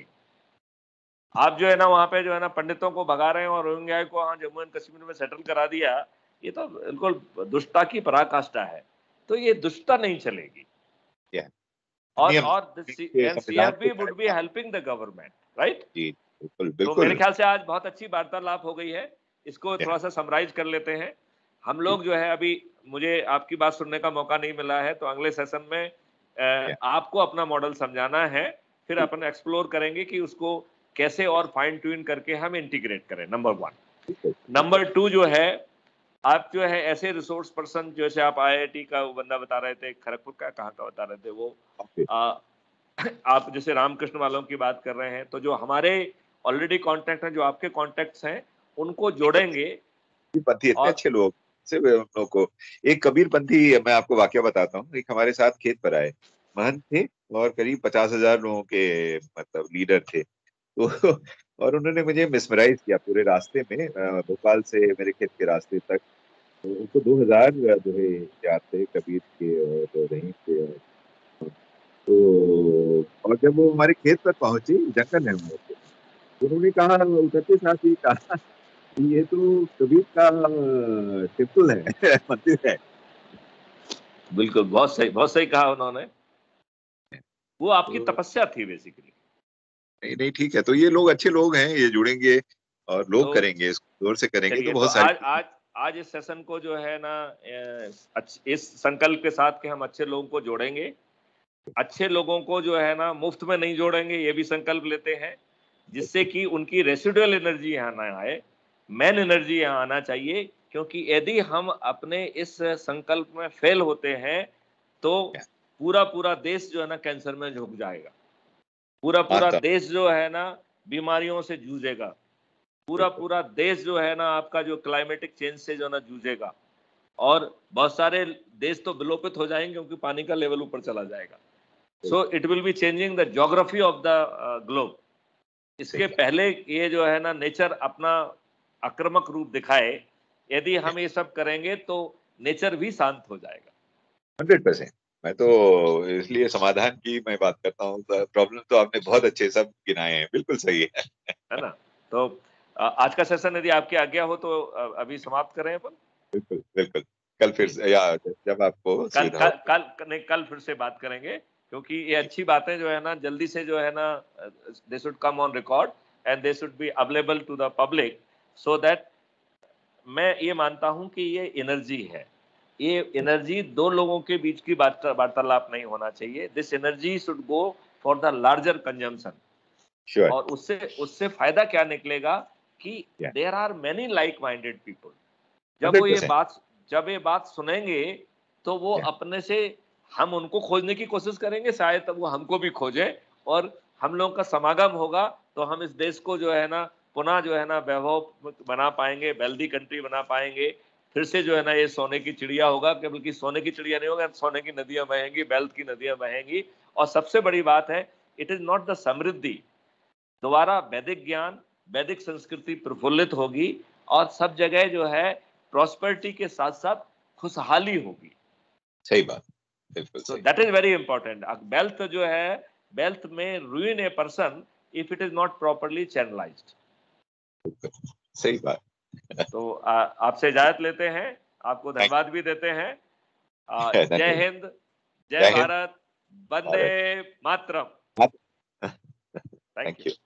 आप जो है ना वहां पे जो है ना पंडितों को भगा रहे हैं और रोहिंग्या को वहां जम्मू एंड कश्मीर में सेटल करा दिया। ये तो बिल्कुल दुष्टता की पराकाष्ठा है। तो ये दुष्टता नहीं चलेगी। yeah. और और CFB would be helping the government, right? जी बिल्कुल तो बिल्कुल। मेरे ख्याल से आज बहुत अच्छी वार्तालाप हो गई है। इसको थोड़ा सा समराइज कर लेते हैं हम लोग। जो है अभी मुझे आपकी बात सुनने का मौका नहीं मिला है, तो अगले सेशन में आपको अपना मॉडल समझाना है, फिर अपन एक्सप्लोर करेंगे कि उसको कैसे और फाइन ट्यून करके हम इंटीग्रेट करें। Number one. नंबर टू जो है, आप जो है ऐसे रिसोर्स पर्सन, जैसे आप आई आई टी का वो बंदा बता रहे थे, खड़गपुर का कहाँ का बता रहे थे वो, आ, आप जैसे रामकृष्ण वालों की बात कर रहे हैं, तो जो हमारे ऑलरेडी कॉन्टैक्ट हैं, जो आपके कॉन्टैक्ट्स हैं, उनको जोड़ेंगे। पंथी इतने अच्छे लोग से लोगों को, एक कबीर पंथी, मैं आपको वाकया बताता हूँ। एक हमारे साथ खेत पर आए महंत थे और करीब पचास हजार लोगों के मतलब लीडर थे। तो और उन्होंने मुझे मिसमराइज किया पूरे रास्ते में, भोपाल से मेरे खेत के रास्ते तक। तो उनको दो हजार जो है याद थे कबीर के और रहीम के। तो और जब वो हमारे खेत पर पहुंचे, जंगल है उन्होंने कहा, उतरते साथ ही कहा, ये तो कबीर का टेम्पल है, मंदिर है। बिल्कुल, बहुत सही बहुत सही कहा उन्होंने। वो आपकी तो, तपस्या थी बेसिकली। नहीं नहीं ठीक है। तो ये लोग अच्छे लोग हैं, ये जुड़ेंगे और लोग तो, करेंगे, इसको जोर से करेंगे तो बहुत तो सारी। आज आज आज इस सेशन को जो है ना इस संकल्प के साथ कि हम अच्छे लोगों को जोड़ेंगे, अच्छे लोगों को जो है ना मुफ्त में नहीं जोड़ेंगे, ये भी संकल्प लेते हैं, जिससे कि उनकी रेसिडुअल एनर्जी यहाँ ना आए, मैन एनर्जी यहाँ आना चाहिए। क्योंकि यदि हम अपने इस संकल्प में फेल होते हैं तो पूरा पूरा देश जो है ना कैंसर में झुक जाएगा, पूरा पूरा देश जो है ना बीमारियों से जूझेगा, पूरा पूरा देश जो है ना आपका जो क्लाइमेटिक चेंज से जो ना जूझेगा, और बहुत सारे देश तो विलोपित हो जाएंगे क्योंकि पानी का लेवल ऊपर चला जाएगा। So it will be changing the geography of the globe. इसके पहले ये जो है ना नेचर अपना आक्रामक रूप दिखाए, यदि हम ये सब करेंगे तो नेचर भी शांत हो जाएगा। Hundred percent. मैं तो इसलिए समाधान की मैं बात करता हूँ। प्रॉब्लम तो आपने बहुत अच्छे सब गिनाए हैं, बिल्कुल सही है है ना? तो आज का सेशन यदि आपकी आज्ञा हो तो अभी समाप्त करें अपन। बिल्कुल बिल्कुल। कल फिर से या जब आपको कल कल कल नहीं कल फिर से बात करेंगे, क्योंकि ये अच्छी बातें जो है ना जल्दी से जो है ना they should come on record and they should be available to the public, so that मैं ये मानता हूं कि ये एनर्जी है, ये एनर्जी दो लोगों के बीच की बात वार्तालाप नहीं होना चाहिए। This energy should go for the larger consumption. Sure. और उससे उससे फायदा क्या निकलेगा कि Yeah. There are many like minded people. जब वो ये हंड्रेड परसेंट। बात जब ये बात सुनेंगे तो वो Yeah. अपने से, हम उनको खोजने की कोशिश करेंगे, शायद तब वो हमको भी खोजे, और हम लोगों का समागम होगा तो हम इस देश को जो है ना पुनः जो है ना वैभव बना पाएंगे, वेल्दी कंट्री बना पाएंगे। फिर से जो है ना ये सोने की चिड़िया होगा, बल्कि सोने की चिड़िया नहीं होगा, सोने की नदियां बहेंगी, वेल्थ की नदियां बहेंगी। और सबसे बड़ी बात है, इट इज नॉट द समृद्धि, दोबारा वैदिक ज्ञान, वैदिक संस्कृति प्रफुल्लित होगी और सब जगह जो है प्रॉस्पेरिटी के साथ साथ खुशहाली होगी। सही बात, बिल्कुल सो सही। That is very important. Wealth जो है, वेल्थ में ruin a person if it is not properly channelised. सही बात। तो आ, आपसे इजाजत लेते हैं, आपको धन्यवाद भी देते हैं। आ, जय हिंद, जय भारत, वंदे मातरम। Thank thank you. यू।